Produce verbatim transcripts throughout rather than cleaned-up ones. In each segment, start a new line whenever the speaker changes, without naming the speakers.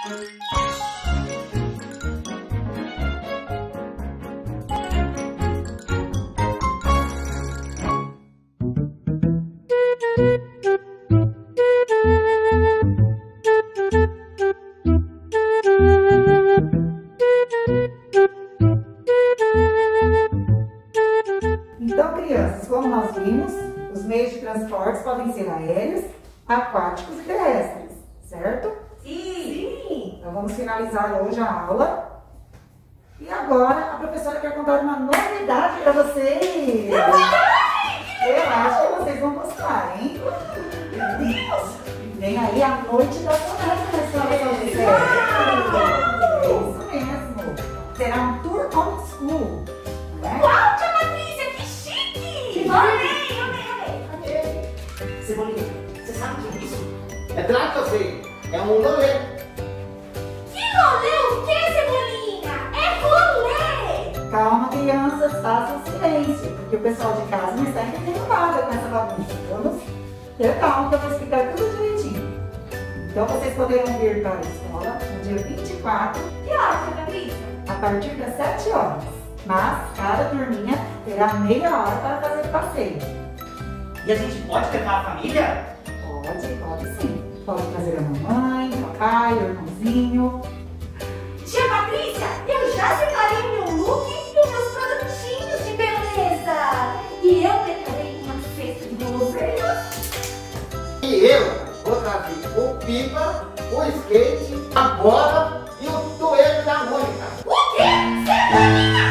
Então, crianças, como nós vimos, os meios de transporte podem ser aéreos, aquáticos e terrestres, certo?
Sim!
Então, vamos finalizar hoje a aula. E agora, a professora quer contar uma novidade para vocês. Eu acho que vocês vão gostar, hein?
Meu Deus!
Vem aí a noite da soneca na escola São José. É isso mesmo. Será um tour on school. Né?
Uau, tia Patrícia, que chique! Amei, amei, amei!
Amei! Cebolinha, você sabe o que é isso? É claro que eu sei. É um rolê.
Que rolê o que, Cebolinha? É rolê!
Calma, crianças, façam silêncio, porque o pessoal de casa não está entendendo nada com essa bagunça. Vamos ter calma que eu vou explicar tudo direitinho. Então, vocês poderão vir para a escola no dia vinte e quatro,
Que hora, tia Patrícia?
a partir das sete horas. Mas cada turminha terá meia hora para fazer o passeio.
E a gente pode levar a família?
Pode, pode sim. Pode trazer a mamãe, o papai, o irmãozinho.
Tia Patrícia, eu já separei o meu look e os meus produtinhos de beleza. E eu preparei uma cesta de guloseimas.
E eu vou trazer o pipa, o skate, a bola e o duelo da Mônica.
O quê? Cebolinha!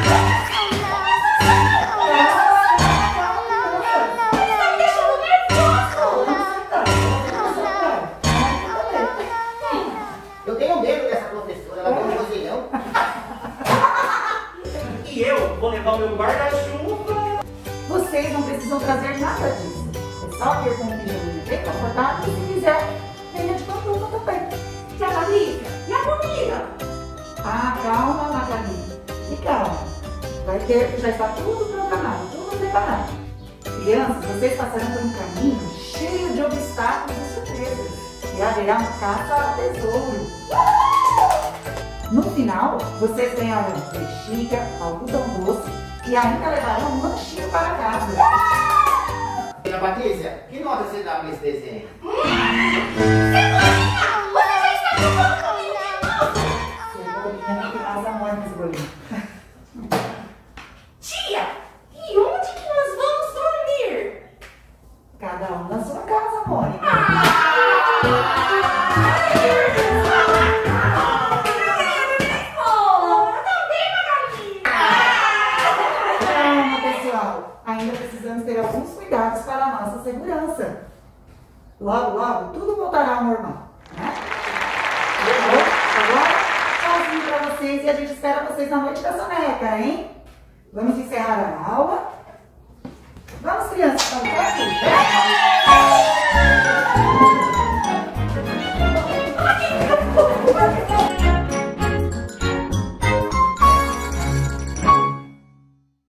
Eu tenho medo dessa professora, ela tem um vozeirão.
E eu vou levar o meu guarda-chuva.
Vocês não precisam trazer nada disso. É só vir com um pijaminha bem confortável e, se quiser, venha de pantufa também.
Tia Patrícia, e a comida?
Ah, calma, Magali. E calma. Vai ter, já está tudo programado, tudo preparado. Crianças, vocês passarão por um caminho cheio de obstáculos e surpresas. E haverá um caça ao tesouro. No final, vocês ganharão bexiga, algodão doce e ainda levarão um lanchinho para casa.
Dona Patrícia, que nota você dá nesse desenho?
Cebolinha, você já está brincando comigo de novo?
Cebolinha, não tem mais amor, Cebolinha.
Tia, e onde que nós vamos dormir?
Cada um na sua casa, Mônica. Calma, pessoal. Ainda precisamos ter alguns cuidados para a nossa segurança. Logo, logo, tudo voltará ao normal, né? Agora, tchauzinho para vocês e a gente espera vocês na noite da soneca, hein? Vamos encerrar a aula. Vamos, crianças, vamos aqui.